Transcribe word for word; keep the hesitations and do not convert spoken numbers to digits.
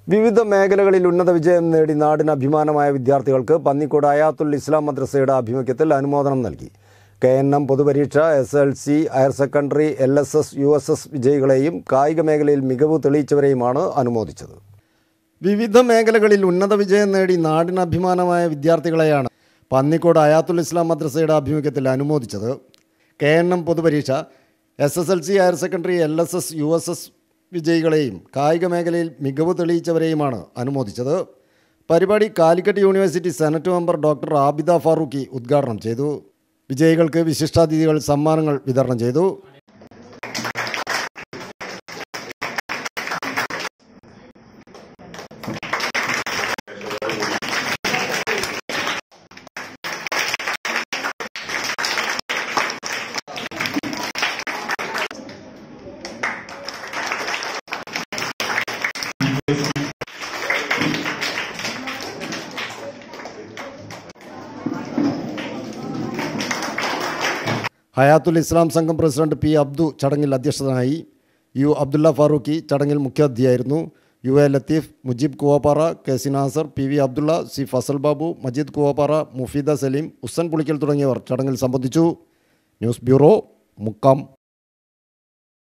വിവിധ മേഖലകളിൽ ഉന്നത വിജയം നേടി നാടിന് അഭിമാനമായ വിദ്യാർത്ഥികൾക്ക് പന്നിക്കോട് അയാത്തുൽ ഇസ്ലാം മദ്രസയുടെ ആഭിമുഖ്യത്തിൽ അനുമോദനം നൽകി. കെ എൻ എം പൊതുപരീക്ഷ, S L C, higher secondary, L S S, U S S വിജയികളെയും കായിക മേഖലയിൽ മികവ് തെളിയിച്ചവരെയുമാണ് അനുമോദിച്ചത്. വിവിധ മേഖലകളിൽ ഉന്നത വിജയം നേടി നാടിന് അഭിമാനമായ വിദ്യാർത്ഥികളെയാണ് പന്നിക്കോട് അയാത്തുൽ ഇസ്ലാം മദ്രസയുടെ ആഭിമുഖ്യത്തിൽ അനുമോദിച്ചത്. കെ എൻ എം പൊതുപരീക്ഷ, S S L C, higher secondary, L S S, U S S വിജയികളെയും കായിക മേഖലയിൽ മികവ് തെളിയിച്ചവരെയുമാണ് അനുമോദിച്ചത്. പരിപാടി Calicut university senate member doctor Abida Farooqui ഉദ്ഘാടനം ചെയ്തു. വിജയികൾക്ക് വിശിഷ്ടാതിഥികൾ സമ്മാനങ്ങൾ വിതരണം ചെയ്തു. ഹയാത്തുൽ ഇസ്ലാം സംഘം പ്രസിഡന്റ് പി അബ്ദു ചടങ്ങിൽ അധ്യക്ഷനായി. യു അബ്ദുള്ള ഫാറൂഖി ചടങ്ങിൽ മുഖ്യാതിഥിയായിരുന്നു. U A Latheef, Mujeeb Kuvappara, K C Nasar, P V Abdulla, C Fazal Babu, Majeed Kuvappara, Mufeeda Saleem, Ussan Pulikkal തുടങ്ങിയവർ ചടങ്ങിൽ സംബന്ധിച്ചു. News bureau, Mukkam.